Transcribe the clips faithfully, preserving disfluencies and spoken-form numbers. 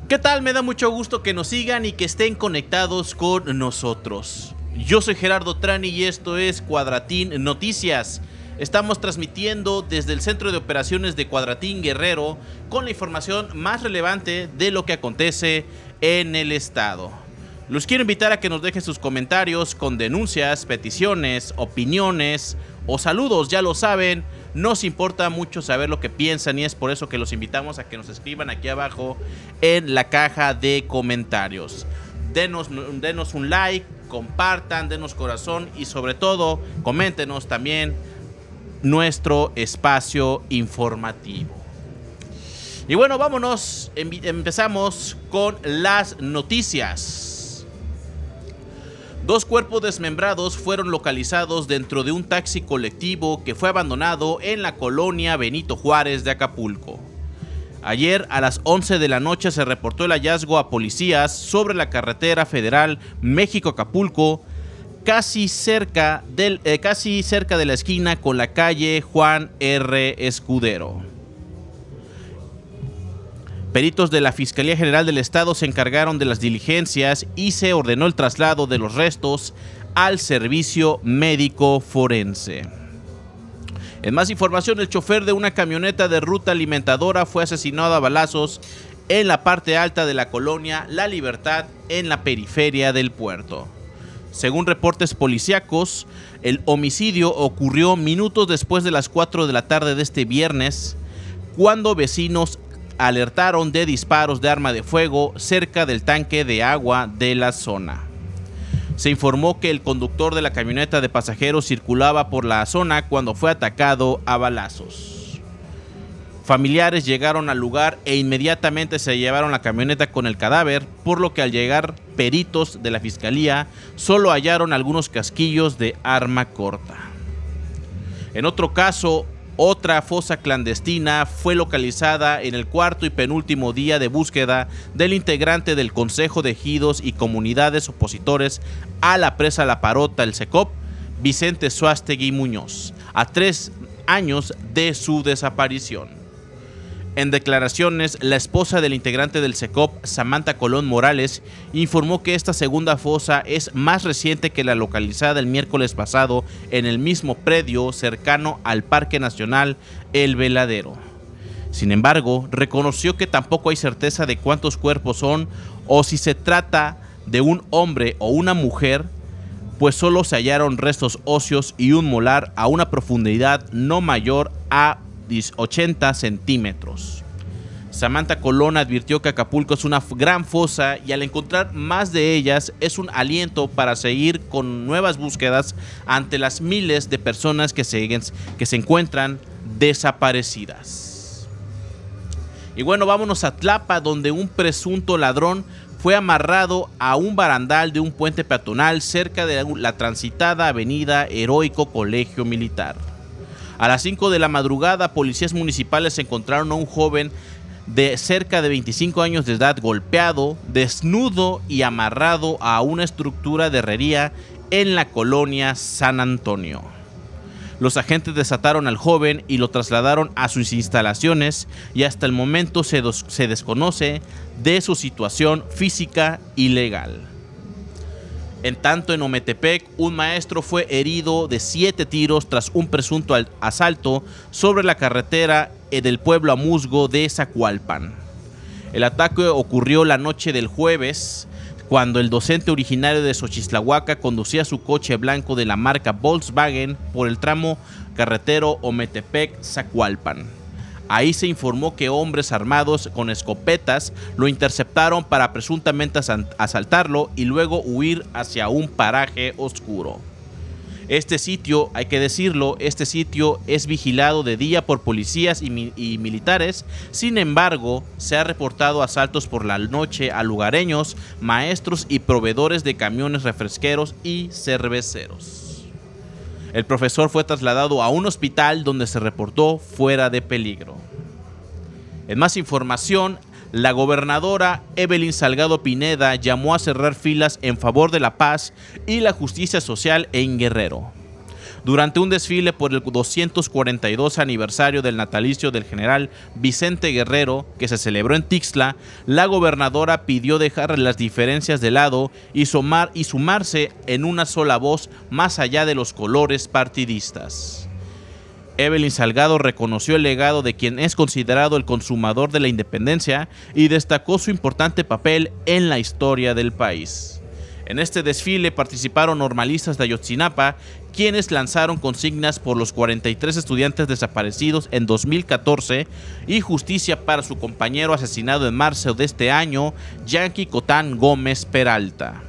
¿Qué tal? Me da mucho gusto que nos sigan y que estén conectados con nosotros. Yo soy Gerardo Trani y esto es Cuadratín Noticias. Estamos transmitiendo desde el Centro de Operaciones de Cuadratín Guerrero con la información más relevante de lo que acontece en el estado. Los quiero invitar a que nos dejen sus comentarios con denuncias, peticiones, opiniones o saludos, ya lo saben. Nos importa mucho saber lo que piensan y es por eso que los invitamos a que nos escriban aquí abajo en la caja de comentarios. Denos, denos un like, compartan, denos corazón y sobre todo coméntenos también nuestro espacio informativo. Y bueno, vámonos, empezamos con las noticias. Dos cuerpos desmembrados fueron localizados dentro de un taxi colectivo que fue abandonado en la colonia Benito Juárez de Acapulco. Ayer a las once de la noche se reportó el hallazgo a policías sobre la carretera federal México-Acapulco, casi cerca, del, eh, casi cerca de la esquina con la calle Juan R. Escudero. Peritos de la Fiscalía General del Estado se encargaron de las diligencias y se ordenó el traslado de los restos al servicio médico forense. En más información, el chofer de una camioneta de ruta alimentadora fue asesinado a balazos en la parte alta de la colonia La Libertad, en la periferia del puerto. Según reportes policíacos, el homicidio ocurrió minutos después de las cuatro de la tarde de este viernes, cuando vecinos alertaron de disparos de arma de fuego cerca del tanque de agua de la zona. Se informó que el conductor de la camioneta de pasajeros circulaba por la zona cuando fue atacado a balazos. Familiares llegaron al lugar e inmediatamente se llevaron la camioneta con el cadáver, por lo que al llegar peritos de la fiscalía solo hallaron algunos casquillos de arma corta. En otro caso, otra fosa clandestina fue localizada en el cuarto y penúltimo día de búsqueda del integrante del Consejo de Ejidos y Comunidades opositores a la presa La Parota, el SECOP, Vicente Suástegui Muñoz, a tres años de su desaparición. En declaraciones, la esposa del integrante del SECOP, Samantha Colón Morales, informó que esta segunda fosa es más reciente que la localizada el miércoles pasado en el mismo predio cercano al Parque Nacional El Veladero. Sin embargo, reconoció que tampoco hay certeza de cuántos cuerpos son o si se trata de un hombre o una mujer, pues solo se hallaron restos óseos y un molar a una profundidad no mayor a ochenta centímetros. Samantha Colón advirtió que Acapulco es una gran fosa y al encontrar más de ellas es un aliento para seguir con nuevas búsquedas ante las miles de personas que se, que se encuentran desaparecidas. Y bueno, vámonos a Tlapa, donde un presunto ladrón fue amarrado a un barandal de un puente peatonal cerca de la transitada avenida Heroico Colegio Militar. A las cinco de la madrugada, policías municipales encontraron a un joven de cerca de veinticinco años de edad golpeado, desnudo y amarrado a una estructura de herrería en la colonia San Antonio. Los agentes desataron al joven y lo trasladaron a sus instalaciones y hasta el momento se, dos, se desconoce de su situación física y legal. En tanto, en Ometepec, un maestro fue herido de siete tiros tras un presunto asalto sobre la carretera del pueblo Amusgo de Zacualpan. El ataque ocurrió la noche del jueves, cuando el docente originario de Xochislahuaca conducía su coche blanco de la marca Volkswagen por el tramo carretero Ometepec-Zacualpan. Ahí se informó que hombres armados con escopetas lo interceptaron para presuntamente asaltarlo y luego huir hacia un paraje oscuro. Este sitio, hay que decirlo, este sitio es vigilado de día por policías y, mi y militares. Sin embargo, se ha reportado asaltos por la noche a lugareños, maestros y proveedores de camiones refresqueros y cerveceros. El profesor fue trasladado a un hospital donde se reportó fuera de peligro. En más información, la gobernadora Evelyn Salgado Pineda llamó a cerrar filas en favor de la paz y la justicia social en Guerrero. Durante un desfile por el doscientos cuarenta y dos aniversario del natalicio del general Vicente Guerrero, que se celebró en Tixla, la gobernadora pidió dejar las diferencias de lado y, sumar, y sumarse en una sola voz más allá de los colores partidistas. Evelyn Salgado reconoció el legado de quien es considerado el consumador de la independencia y destacó su importante papel en la historia del país. En este desfile participaron normalistas de Ayotzinapa, quienes lanzaron consignas por los cuarenta y tres estudiantes desaparecidos en dos mil catorce y justicia para su compañero asesinado en marzo de este año, Yankee Cotán Gómez Peralta.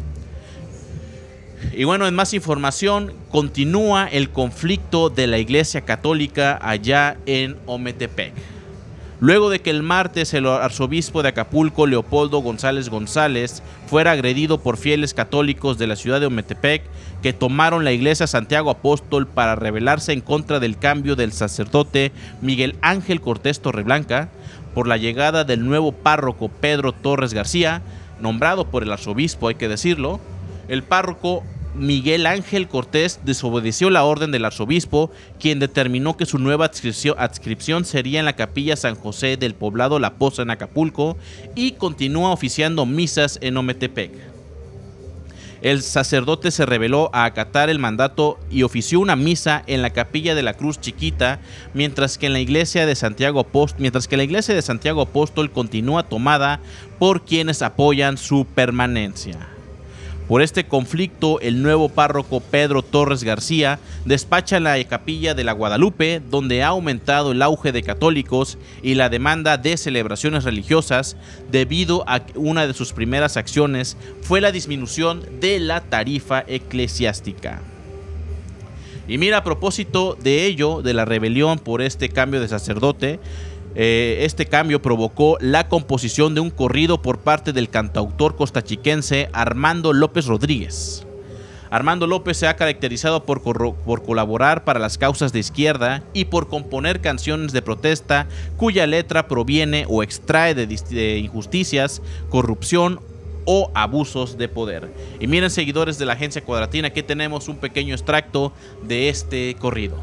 Y bueno, en más información, continúa el conflicto de la Iglesia Católica allá en Ometepec. Luego de que el martes el arzobispo de Acapulco, Leopoldo González González, fuera agredido por fieles católicos de la ciudad de Ometepec, que tomaron la iglesia Santiago Apóstol para rebelarse en contra del cambio del sacerdote Miguel Ángel Cortés Torreblanca, por la llegada del nuevo párroco Pedro Torres García, nombrado por el arzobispo, hay que decirlo, el párroco Miguel Ángel Cortés desobedeció la orden del arzobispo, quien determinó que su nueva adscripción, adscripción sería en la capilla San José del poblado La Poza en Acapulco y continúa oficiando misas en Ometepec. El sacerdote se rebeló a acatar el mandato y ofició una misa en la capilla de la Cruz Chiquita, mientras que en la iglesia de Santiago Apóstol, mientras que la iglesia de Santiago Apóstol continúa tomada por quienes apoyan su permanencia. Por este conflicto, el nuevo párroco Pedro Torres García despacha la capilla de la Guadalupe, donde ha aumentado el auge de católicos y la demanda de celebraciones religiosas, debido a que una de sus primeras acciones fue la disminución de la tarifa eclesiástica. Y mira, a propósito de ello, de la rebelión por este cambio de sacerdote, Eh, este cambio provocó la composición de un corrido por parte del cantautor costachiquense Armando López Rodríguez. Armando López se ha caracterizado por, por colaborar para las causas de izquierda y por componer canciones de protesta cuya letra proviene o extrae de, de injusticias, corrupción o abusos de poder. Y miren, seguidores de la Agencia Cuadratina, aquí tenemos un pequeño extracto de este corrido.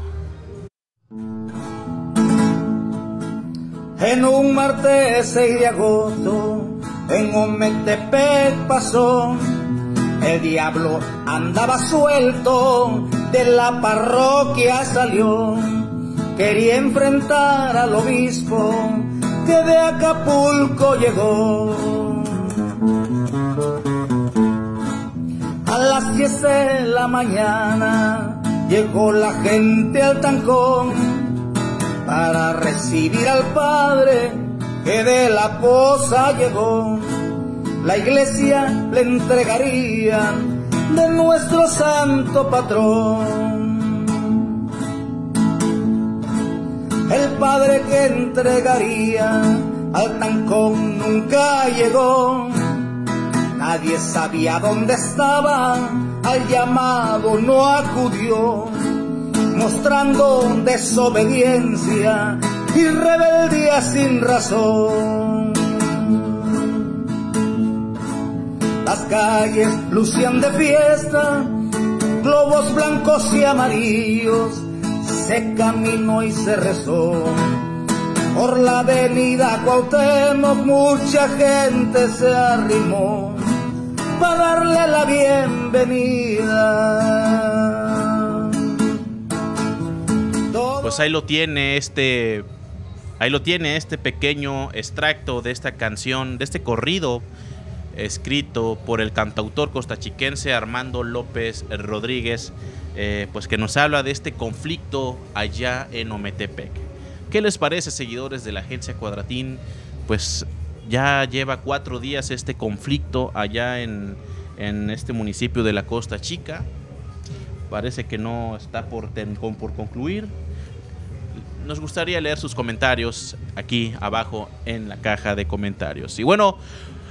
En un martes seis de agosto, en Ometepec pasó, el diablo andaba suelto, de la parroquia salió, quería enfrentar al obispo, que de Acapulco llegó. A las diez de la mañana, llegó la gente al Tancón, para recibir al padre que de la Poza llegó. La iglesia le entregaría de nuestro santo patrón. El padre que entregaría al Tancón nunca llegó. Nadie sabía dónde estaba, al llamado no acudió, mostrando desobediencia y rebeldía sin razón. Las calles lucían de fiesta, globos blancos y amarillos, se caminó y se rezó. Por la avenida Cuauhtémoc mucha gente se arrimó para darle la bienvenida. Pues ahí lo tiene este, ahí lo tiene este pequeño extracto de esta canción, de este corrido escrito por el cantautor costachiquense Armando López Rodríguez, eh, pues que nos habla de este conflicto allá en Ometepec. ¿Qué les parece, seguidores de la Agencia Cuadratín? Pues ya lleva cuatro días este conflicto allá en, en este municipio de la Costa Chica. Parece que no está por, ten, por concluir. Nos gustaría leer sus comentarios aquí abajo en la caja de comentarios. Y bueno,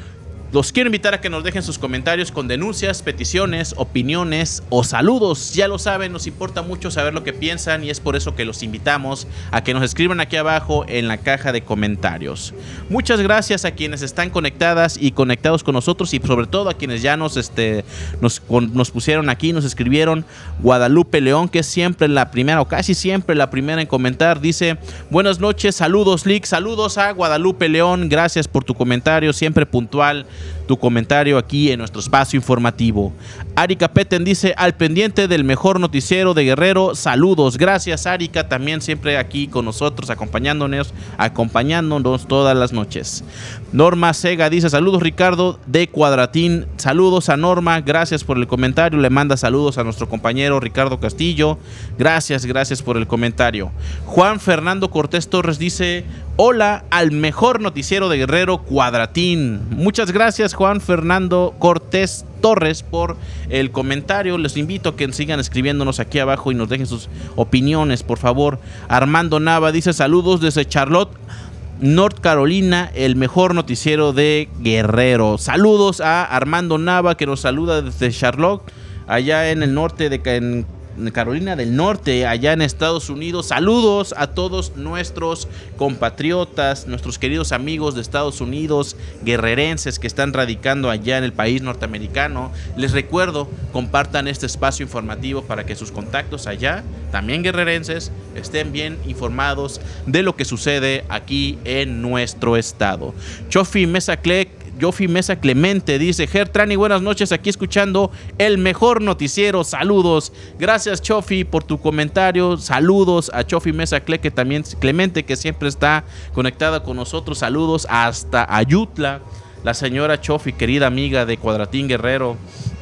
Los quiero invitar a que nos dejen sus comentarios con denuncias, peticiones, opiniones o saludos. Ya lo saben, nos importa mucho saber lo que piensan y es por eso que los invitamos a que nos escriban aquí abajo en la caja de comentarios. Muchas gracias a quienes están conectadas y conectados con nosotros y sobre todo a quienes ya nos, este, nos, con, nos pusieron aquí, nos escribieron. Guadalupe León, que es siempre la primera o casi siempre la primera en comentar, dice: buenas noches, saludos Lick, saludos a Guadalupe León, gracias por tu comentario, siempre puntual tu comentario aquí en nuestro espacio informativo. Arika Peten dice: al pendiente del mejor noticiero de Guerrero, saludos. Gracias Arika, también siempre aquí con nosotros, acompañándonos, acompañándonos todas las noches. Norma Sega dice: saludos Ricardo de Cuadratín. Saludos a Norma, gracias por el comentario. Le manda saludos a nuestro compañero Ricardo Castillo. Gracias, gracias por el comentario. Juan Fernando Cortés Torres dice: hola al mejor noticiero de Guerrero, Cuadratín. Muchas gracias Juan Fernando Cortés Torres por el comentario. Les invito a que sigan escribiéndonos aquí abajo y nos dejen sus opiniones, por favor. Armando Nava dice: saludos desde Charlotte, North Carolina, el mejor noticiero de Guerrero. Saludos a Armando Nava, que nos saluda desde Charlotte, allá en el norte de en Carolina del Norte, allá en Estados Unidos. Saludos a todos nuestros compatriotas, nuestros queridos amigos de Estados Unidos, guerrerenses que están radicando allá en el país norteamericano. Les recuerdo, compartan este espacio informativo para que sus contactos allá, también guerrerenses, estén bien informados de lo que sucede aquí en nuestro estado. Chofi Mesa Clec Yofi Mesa Clemente dice: Gertrani, buenas noches, aquí escuchando el mejor noticiero, saludos. Gracias Chofi por tu comentario, saludos a Chofi Mesa Cle, que también Clemente, que siempre está conectada con nosotros, saludos hasta Ayutla, la señora Chofi, querida amiga de Cuadratín Guerrero,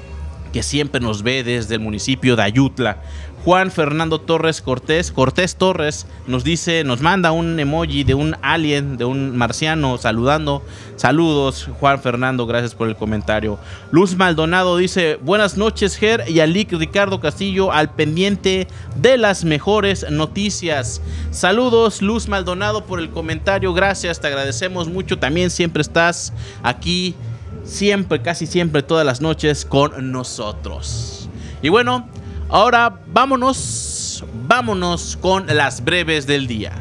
que siempre nos ve desde el municipio de Ayutla. Juan Fernando Torres Cortés, Cortés Torres nos dice, nos manda un emoji de un alien, de un marciano saludando. Saludos Juan Fernando, gracias por el comentario. Luz Maldonado dice: buenas noches Ger y a Lick Ricardo Castillo, al pendiente de las mejores noticias. Saludos Luz Maldonado por el comentario, gracias, te agradecemos mucho. También siempre estás aquí, siempre, casi siempre, todas las noches con nosotros. Y bueno, ahora vámonos, vámonos con las breves del día.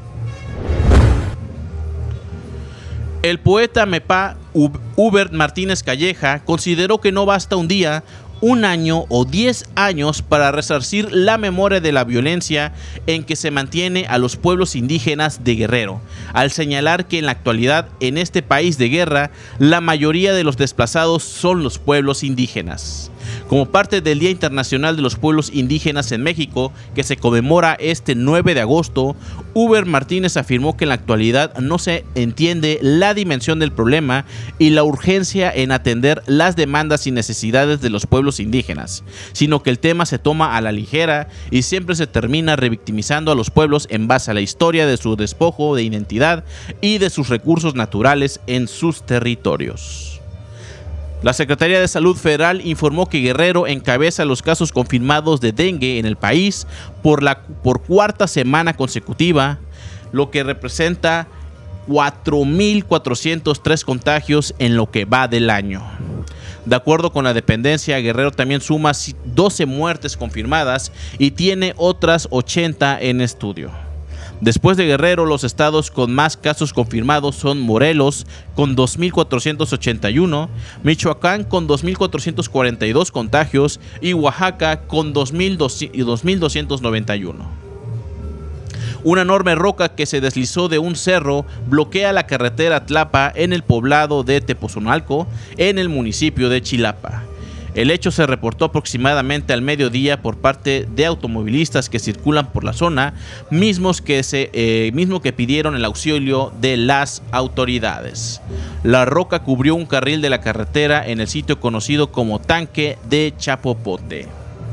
El poeta Mepa Hubert Martínez Calleja consideró que no basta un día, un año o diez años para resarcir la memoria de la violencia en que se mantiene a los pueblos indígenas de Guerrero, al señalar que en la actualidad en este país de guerra la mayoría de los desplazados son los pueblos indígenas. Como parte del Día Internacional de los Pueblos Indígenas en México, que se conmemora este nueve de agosto, Hubert Martínez afirmó que en la actualidad no se entiende la dimensión del problema y la urgencia en atender las demandas y necesidades de los pueblos indígenas, sino que el tema se toma a la ligera y siempre se termina revictimizando a los pueblos en base a la historia de su despojo de identidad y de sus recursos naturales en sus territorios. La Secretaría de Salud Federal informó que Guerrero encabeza los casos confirmados de dengue en el país por, la, por cuarta semana consecutiva, lo que representa cuatro mil cuatrocientos tres contagios en lo que va del año. De acuerdo con la dependencia, Guerrero también suma doce muertes confirmadas y tiene otras ochenta en estudio. Después de Guerrero, los estados con más casos confirmados son Morelos con dos mil cuatrocientos ochenta y uno, Michoacán con dos mil cuatrocientos cuarenta y dos contagios y Oaxaca con dos mil doscientos noventa y uno. Una enorme roca que se deslizó de un cerro bloquea la carretera Tlapa en el poblado de Tepozonalco, en el municipio de Chilapa. El hecho se reportó aproximadamente al mediodía por parte de automovilistas que circulan por la zona, mismos que, se, eh, mismo que pidieron el auxilio de las autoridades. La roca cubrió un carril de la carretera en el sitio conocido como Tanque de Chapopote.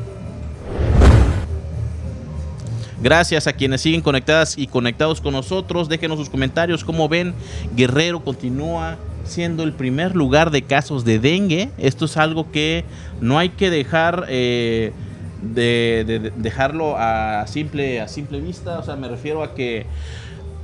Gracias a quienes siguen conectadas y conectados con nosotros. Déjenos sus comentarios. Como ven, Guerrero continúa siendo el primer lugar de casos de dengue. Esto es algo que no hay que dejar eh, de, de, de dejarlo a simple, a simple vista. O sea, me refiero a que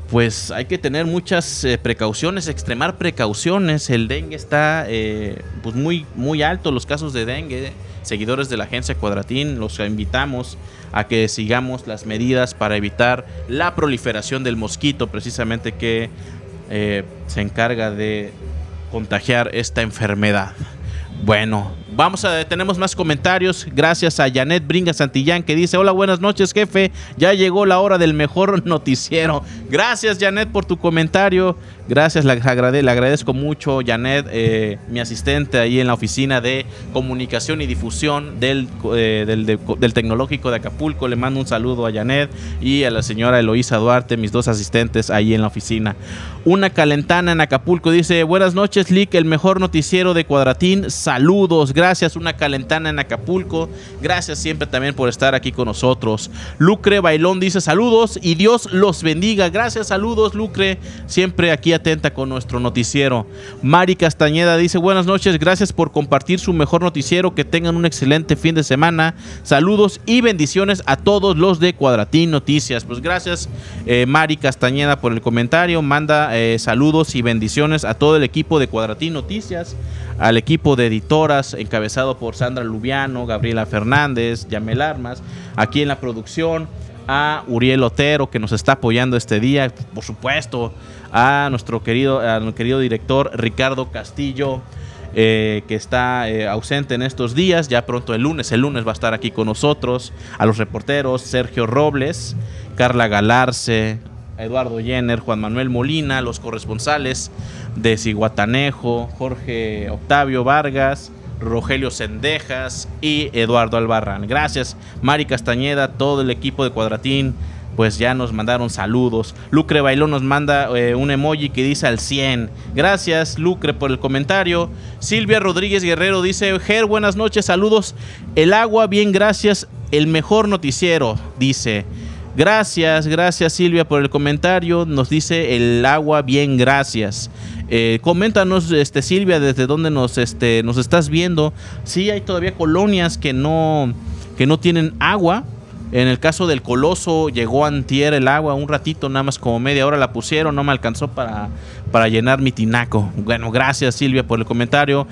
pues hay que tener muchas eh, precauciones, extremar precauciones. El dengue está eh, pues muy, muy alto, los casos de dengue. Seguidores de la agencia Cuadratín, los invitamos a que sigamos las medidas para evitar la proliferación del mosquito, precisamente que eh, se encarga de contagiar esta enfermedad. Bueno, vamos a tenemos más comentarios. Gracias a Janet Bringa Santillán, que dice: hola, buenas noches, jefe, ya llegó la hora del mejor noticiero. Gracias, Janet, por tu comentario. Gracias, le, agrade, le agradezco mucho, Janet, eh, mi asistente ahí en la oficina de comunicación y difusión del, eh, del, de, del Tecnológico de Acapulco. Le mando un saludo a Janet y a la señora Eloísa Duarte, mis dos asistentes ahí en la oficina. Una calentana en Acapulco dice: buenas noches, Lick, el mejor noticiero de Cuadratín. Saludos, gracias, una calentana en Acapulco. Gracias siempre también por estar aquí con nosotros. Lucre Bailón dice: saludos y Dios los bendiga. Gracias, saludos, Lucre, siempre aquí atenta con nuestro noticiero. Mari Castañeda dice: buenas noches, gracias por compartir su mejor noticiero, que tengan un excelente fin de semana. Saludos y bendiciones a todos los de Cuadratín Noticias. Pues gracias, eh, Mari Castañeda, por el comentario. Manda eh, saludos y bendiciones a todo el equipo de Cuadratín Noticias, al equipo de editoras encabezado por Sandra Lubiano, Gabriela Fernández, Yamel Armas, aquí en la producción, a Uriel Otero, que nos está apoyando este día, por supuesto, a nuestro querido, a nuestro querido director Ricardo Castillo, eh, que está eh, ausente en estos días. Ya pronto el lunes, el lunes va a estar aquí con nosotros, a los reporteros Sergio Robles, Carla Galarce, Eduardo Jenner, Juan Manuel Molina, los corresponsales de Zihuatanejo, Jorge Octavio Vargas, Rogelio Cendejas y Eduardo Albarrán. Gracias, Mari Castañeda, todo el equipo de Cuadratín, pues ya nos mandaron saludos. Lucre Bailón nos manda eh, un emoji que dice al cien. Gracias, Lucre, por el comentario. Silvia Rodríguez Guerrero dice: Ger, buenas noches, saludos. El agua, bien, gracias, el mejor noticiero, dice. Gracias, gracias Silvia por el comentario. Nos dice el agua, bien, gracias. Eh, coméntanos, este, Silvia, desde dónde nos, este, nos estás viendo. Sí, hay todavía colonias que no, que no tienen agua. En el caso del Coloso, llegó antier el agua, un ratito, nada más como media hora la pusieron, no me alcanzó para, para llenar mi tinaco. Bueno, gracias Silvia por el comentario.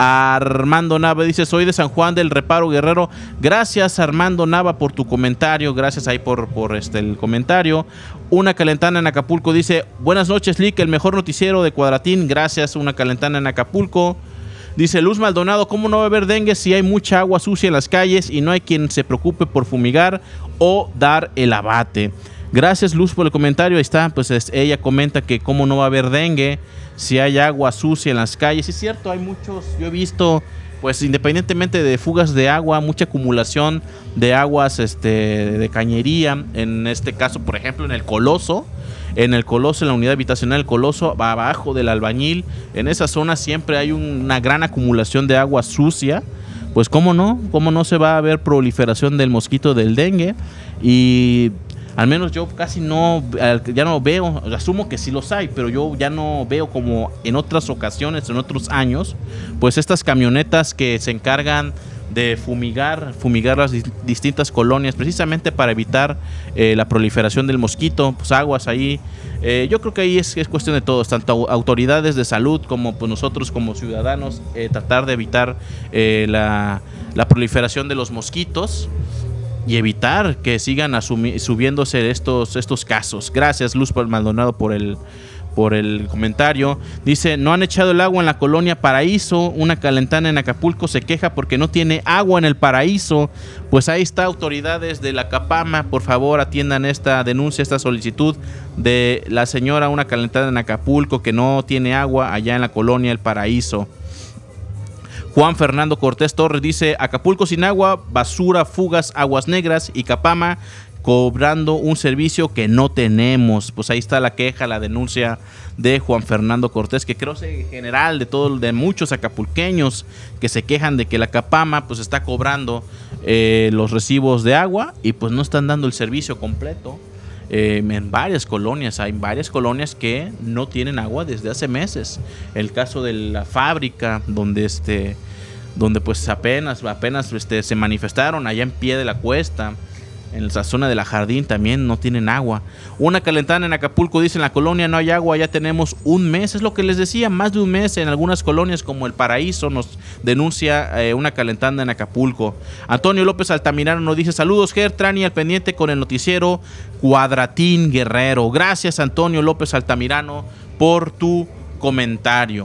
Armando Nava dice: soy de San Juan del Reparo, Guerrero. Gracias, Armando Nava, por tu comentario. Gracias ahí por, por este, el comentario. Una calentana en Acapulco dice: buenas noches, Lick, el mejor noticiero de Cuadratín. Gracias, una calentana en Acapulco. Dice Luz Maldonado: ¿cómo no va a haber dengue si hay mucha agua sucia en las calles y no hay quien se preocupe por fumigar o dar el abate? Gracias, Luz, por el comentario. Ahí está, pues es, ella comenta que cómo no va a haber dengue si hay agua sucia en las calles. Es cierto, hay muchos, yo he visto, pues independientemente de fugas de agua, mucha acumulación de aguas este, de cañería. En este caso, por ejemplo, en el Coloso, en el Coloso, en la unidad habitacional del Coloso, abajo del Albañil, en esa zona siempre hay una gran acumulación de agua sucia. Pues cómo no, cómo no se va a ver proliferación del mosquito del dengue. Y al menos yo casi no, ya no veo, asumo que sí los hay, pero yo ya no veo como en otras ocasiones, en otros años, pues estas camionetas que se encargan de fumigar, fumigar las distintas colonias, precisamente para evitar eh, la proliferación del mosquito, pues aguas ahí. Eh, yo creo que ahí es, es cuestión de todos, tanto autoridades de salud como pues, nosotros como ciudadanos, eh, tratar de evitar eh, la, la proliferación de los mosquitos y evitar que sigan subiéndose estos, estos casos. Gracias, Luz Maldonado, por el, por el comentario. Dice: no han echado el agua en la colonia Paraíso. Una calentana en Acapulco se queja porque no tiene agua en el Paraíso. Pues ahí está, autoridades de la Capama, por favor atiendan esta denuncia, esta solicitud de la señora Una Calentana en Acapulco, que no tiene agua allá en la colonia El Paraíso. Juan Fernando Cortés Torres dice: Acapulco sin agua, basura, fugas, aguas negras y Capama cobrando un servicio que no tenemos. Pues ahí está la queja, la denuncia de Juan Fernando Cortés, que creo es en general de todo, de muchos acapulqueños que se quejan de que la Capama pues está cobrando eh, los recibos de agua y pues no están dando el servicio completo. Eh, en varias colonias, hay varias colonias que no tienen agua desde hace meses. El caso de la fábrica, donde este, donde pues apenas, apenas este, se manifestaron allá en Pie de la Cuesta, En la zona de la Jardín también no tienen agua. Una calentada en Acapulco, dice: en la colonia no hay agua, ya tenemos un mes. Es lo que les decía, más de un mes en algunas colonias como El Paraíso nos denuncia eh, una calentada en Acapulco. Antonio López Altamirano nos dice: saludos, Ger, Trani, al pendiente con el noticiero Cuadratín Guerrero. Gracias, Antonio López Altamirano, por tu comentario.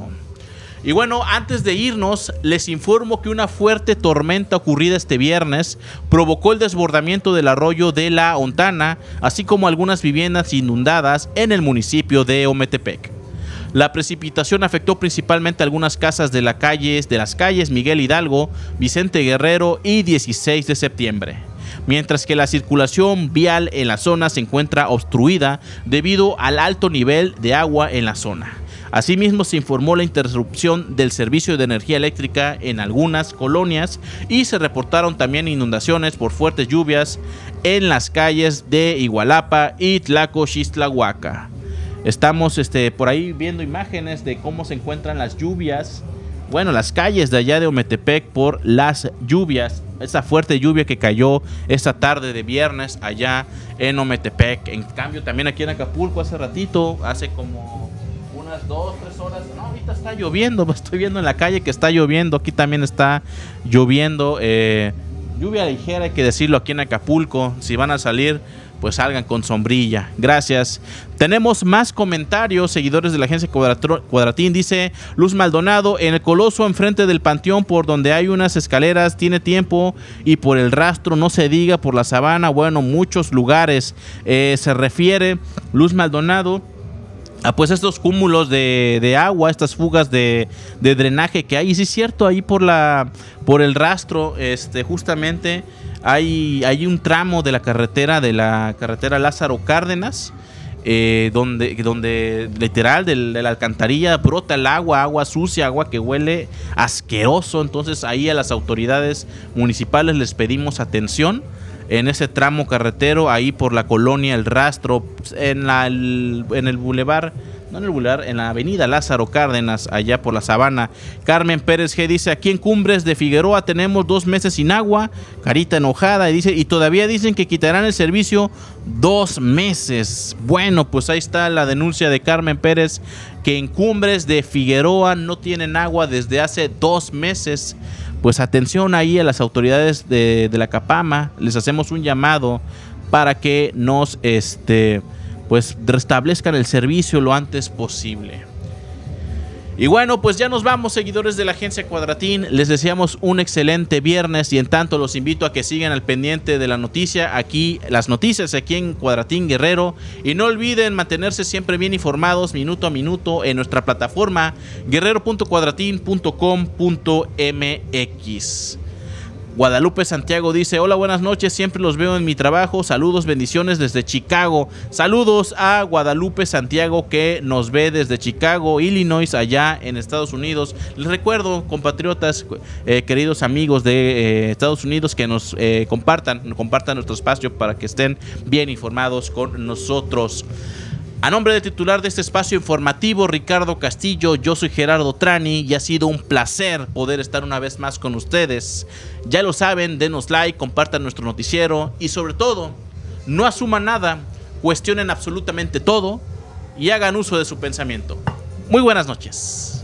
Y bueno, antes de irnos, les informo que una fuerte tormenta ocurrida este viernes provocó el desbordamiento del arroyo de la Ontana, así como algunas viviendas inundadas en el municipio de Ometepec. La precipitación afectó principalmente algunas casas de, la calles, de las calles Miguel Hidalgo, Vicente Guerrero y dieciséis de septiembre. Mientras que la circulación vial en la zona se encuentra obstruida debido al alto nivel de agua en la zona. Asimismo, se informó la interrupción del servicio de energía eléctrica en algunas colonias y se reportaron también inundaciones por fuertes lluvias en las calles de Igualapa y Tlaco-Xistlahuaca. Estamos este, por ahí viendo imágenes de cómo se encuentran las lluvias, bueno, las calles de allá de Ometepec por las lluvias, esa fuerte lluvia que cayó esta tarde de viernes allá en Ometepec. En cambio, también aquí en Acapulco hace ratito, hace como unas dos, tres horas, no, ahorita está lloviendo, estoy viendo en la calle que está lloviendo, aquí también está lloviendo, eh, lluvia ligera, hay que decirlo, aquí en Acapulco. Si van a salir, pues salgan con sombrilla. Gracias. Tenemos más comentarios, seguidores de la agencia Cuadratín. Dice Luz Maldonado: en el Coloso, enfrente del panteón, por donde hay unas escaleras, tiene tiempo, y por el rastro, no se diga, por la sabana, bueno, muchos lugares. Eh, se refiere Luz Maldonado Ah, pues estos cúmulos de, de agua, estas fugas de, de drenaje que hay. Y sí es cierto, ahí por la por el rastro, este, justamente hay, hay un tramo de la carretera, de la carretera Lázaro Cárdenas, eh, donde, donde literal de, de la alcantarilla brota el agua, agua sucia, agua que huele asqueroso. Entonces ahí a las autoridades municipales les pedimos atención en ese tramo carretero, ahí por la colonia El Rastro, en, la, el, en el bulevar, no en el bulevar, en la avenida Lázaro Cárdenas, allá por la Sabana. Carmen Pérez G dice: aquí en Cumbres de Figueroa tenemos dos meses sin agua, carita enojada, y dice, y todavía dicen que quitarán el servicio dos meses. Bueno, pues ahí está la denuncia de Carmen Pérez, que en Cumbres de Figueroa no tienen agua desde hace dos meses. Pues atención ahí a las autoridades de, de la Capama, les hacemos un llamado para que nos este, pues restablezcan el servicio lo antes posible. Y bueno, pues ya nos vamos, seguidores de la agencia Cuadratín. Les deseamos un excelente viernes y en tanto los invito a que sigan al pendiente de la noticia, aquí las noticias aquí en Cuadratín Guerrero, y no olviden mantenerse siempre bien informados minuto a minuto en nuestra plataforma guerrero punto cuadratín punto com punto m x. Guadalupe Santiago dice: hola, buenas noches, siempre los veo en mi trabajo, saludos, bendiciones desde Chicago. Saludos a Guadalupe Santiago, que nos ve desde Chicago, Illinois, allá en Estados Unidos. Les recuerdo, compatriotas, eh, queridos amigos de eh, Estados Unidos, que nos eh, compartan, compartan nuestro espacio para que estén bien informados con nosotros. A nombre del titular de este espacio informativo, Ricardo Castillo, yo soy Gerardo Trani y ha sido un placer poder estar una vez más con ustedes. Ya lo saben, denos like, compartan nuestro noticiero y sobre todo, no asuman nada, cuestionen absolutamente todo y hagan uso de su pensamiento. Muy buenas noches.